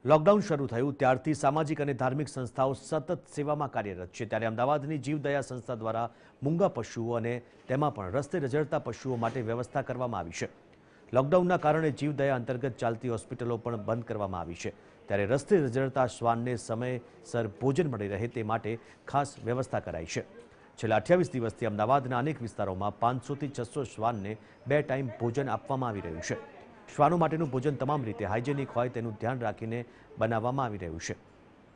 Lockdown શરૂ થયું ત્યારથી સામાજિક અને ધાર્મિક સંસ્થાઓ સતત સેવામાં કાર્યરત છે। ત્યારે અમદાવાદની જીવદયા સંસ્થા દ્વારા મૂંગા પશુઓ અને તેમાં પણ રસ્તે રઝળતા પશુઓ માટે વ્યવસ્થા કરવામાં આવી છે। લોકડાઉનના કારણે જીવદયા અંતર્ગત ચાલતી હોસ્પિટલો પણ બંધ કરવામાં આવી છે। ત્યારે રસ્તે રઝળતા શ્વાનને સમયસર ભોજન મળી રહે તે માટે ખાસ વ્યવસ્થા કરાઈ છે। છેલ્લા 28 દિવસથી અમદાવાદના અનેક વિસ્તારોમાં 500 થી 600 શ્વાનને 2 ટાઈમ ભોજન આપવામાં આવી રહ્યું છે। શ્વાનો માટેનું ભોજન તમામ રીતે હાઇજેનિક હોય તેનું ધ્યાન રાખીને બનાવવામાં આવી રહ્યું છે।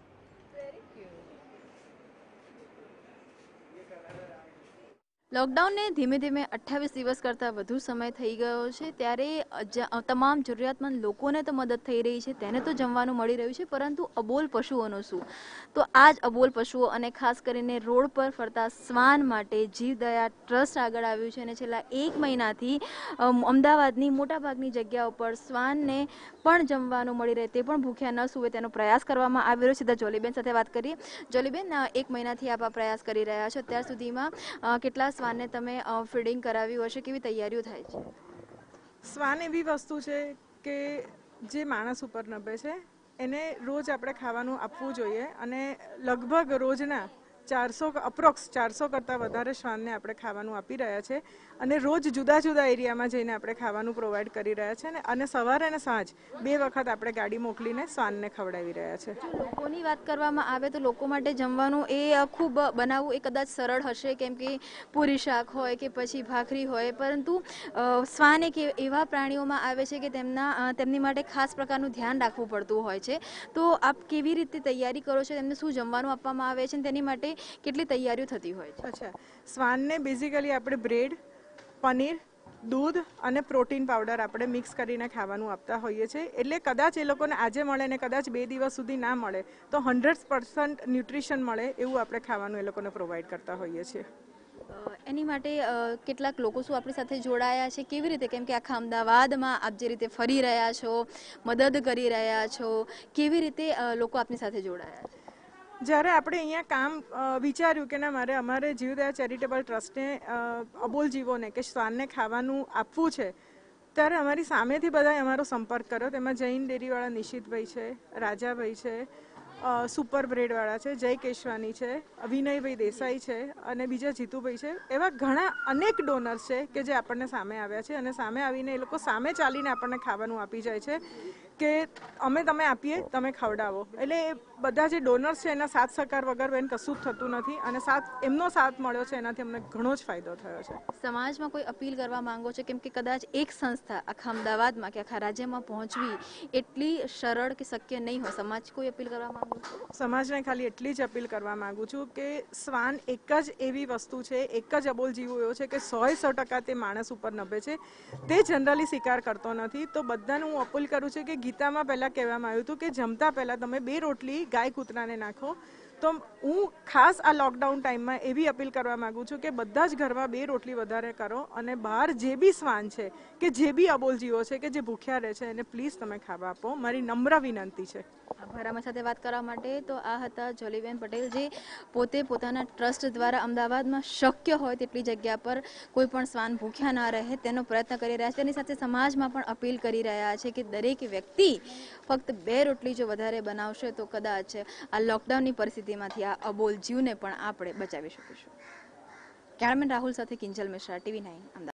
લોકડાઉનને ધીમે ધીમે 28 દિવસ કરતાં વધુ સમય થઈ ગયો છે। ત્યારે તમામ જરૂરિયાતમંદ લોકોને તો મદદ થઈ રહી છે, તેને તો જમવાનું મળી રહ્યું છે, પરંતુ અબોલ પશુઓનું શું? તો આ જ અબોલ પશુઓ અને ખાસ કરીને રોડ પર ફરતા શ્વાન માટે જીવદયા ટ્રસ્ટ આગળ આવ્યું છે અને છેલ્લા 1 મહિનાથી અમદાવાદની મોટાભાગની જગ્યાઓ પર શ્વાનને પણ જમવાનું મળી રહે, તે પણ ભૂખ્યા ન સૂવે તેનો પ્રયાસ કરવામાં આવી રહ્યો છે। સીધા જોલીબેન સાથે વાત કરીએ। જોલીબેન, 1 મહિનાથી આપ આ પ્રયાસ કરી રહ્યા છો, અત્યાર સુધીમાં કેટલા શ્વાનને તમે ફીડિંગ કરાવ્યું હશે? કેવી તૈયારીઓ થાય છે? શ્વાન એવી વસ્તુ છે કે જે માણસ ઉપર નભે છે, એને રોજ આપણે ખાવાનું આપવું જોઈએ અને લગભગ રોજના 400 અપ્રોક્સ 400 કરતાં વધારે શ્વાનને આપણે ખાવાનું આપી રહ્યા છે અને રોજ જુદા જુદા એરિયામાં જઈને આપણે ખાવાનું પ્રોવાઈડ કરી રહ્યા છે અને સવારે અને સાંજ 2 વખત આપણે ગાડી મોકલીને શ્વાનને ખવડાવી રહ્યા છે। લોકોની વાત કરવામાં આવે તો લોકો માટે જમવાનું એ ખૂબ બનાવવું એ કદાચ સરળ હશે, કેમ કે પૂરી શાક હોય કે પછી ભાખરી હોય, પરંતુ શ્વાન એક એવા પ્રાણીઓમાં આવે છે કે તેમની માટે ખાસ પ્રકારનું ધ્યાન રાખવું પડતું હોય છે। તો આપ કેવી રીતે તૈયારી કરો છો? તેમને શું જમવાનું આપવામાં આવે છે અને તેની માટે કેટલી તૈયારીઓ થતી હોય છે? અચ્છા, શ્વાનને બેઝિકલી આપણે બ્રેડ, પનીર, દૂધ અને પ્રોટીન પાવડર આપણે મિક્સ કરીને ખાવાનું આપતા હોઈએ છીએ। એટલે કદાચ એ લોકોને આજે મળે ને કદાચ 2 દિવસ સુધી ના મળે તો 100% ન્યુટ્રિશન મળે એવું આપણે ખાવાનું એ લોકોને પ્રોવાઈડ કરતા હોઈએ છીએ। એની માટે કેટલાક લોકો શું આપણી સાથે જોડાયા છે? કેવી રીતે? કેમ કે આખા અમદાવાદમાં આપ જે રીતે ફરી રહ્યા છો, મદદ કરી રહ્યા છો, કેવી રીતે લોકો આપની સાથે જોડાયા છે? જ્યારે આપણે અહીંયા કામ વિચાર્યું કે ના અમારે જીવદયા ચેરિટેબલ ટ્રસ્ટને અબોલ જીવોને કે શ્વાનને ખાવાનું આપવું છે, ત્યારે અમારી સામેથી બધાએ અમારો સંપર્ક કર્યો। તેમાં જૈન ડેરીવાળા નિશિતભાઈ છે, રાજાભાઈ છે, સુપર બ્રેડવાળા છે, જય કેશવાની છે, વિનયભાઈ દેસાઈ છે અને બીજા જીતુભાઈ છે। એવા ઘણા અનેક ડોનર્સ છે કે જે આપણને સામે આવ્યા છે અને સામે આવીને એ લોકો સામે ચાલીને આપણને ખાવાનું આપી જાય છે કે તમે આપીએ, તમે ખવડાવો। એટલે બધા જે ડોનર્સ છે એના સાથ સહકાર વગર બેન કશું જ થતું નથી અને એમનો સાથ મળ્યો છે, એનાથી અમને ઘણો જ ફાયદો થયો છે। સમાજમાં કોઈ અપીલ કરવા માંગો છો? કેમ કે કદાચ એક સંસ્થા આખા અમદાવાદમાં કે આખા રાજ્યમાં પહોંચવી એટલી સરળ કે શક્ય નહીં હોય। સમાજ કોઈ અપીલ કરવા માંગો છો? સમાજને ખાલી એટલી જ અપીલ કરવા માંગુ છું કે શ્વાન એક જ એવી વસ્તુ છે, એક જ અબોલ જીવો એવો છે કે 100% તે માણસ ઉપર નભે છે, તે જનરલી સ્વીકાર કરતો નથી। તો બધાને હું અપીલ કરું છું કે ગીતામાં પહેલાં કહેવામાં આવ્યું હતું કે જમતા પહેલાં તમે 2 રોટલી ગાય કૂતરાને નાખો। તો હું ખાસ આ લોકડાઉન ટાઈમમાં એવી અપીલ કરવા માગું છું કે બધા જ ઘરમાં 2 રોટલી વધારે કરો અને બહાર જે બી શ્વાન છે કે જે બી અબોલ જીવો છે કે જે ભૂખ્યા રહે છે એને પ્લીઝ તમે ખાવા આપો, મારી નમ્ર વિનંતી છે। આભાર અમારી સાથે વાત કરવા માટે। તો આ હતા જોલીબેન પટેલ, જે પોતે પોતાના ટ્રસ્ટ દ્વારા અમદાવાદમાં શક્ય હોય તેટલી જગ્યા પર કોઈ પણ શ્વાન ભૂખ્યા ના રહે તેનો પ્રયત્ન કરી રહ્યા છે। તેની સાથે સમાજમાં પણ અપીલ કરી રહ્યા છે કે દરેક વ્યક્તિ ફક્ત 2 રોટલી જો વધારે બનાવશે તો કદાચ આ લોકડાઉનની પરિસ્થિતિમાંથી આ અબોલ જીવને પણ આપણે બચાવી શકીશું। કેમેરામેન રાહુલ સાથે કિંજલ મિશ્રા, TV9 અમદાવાદ।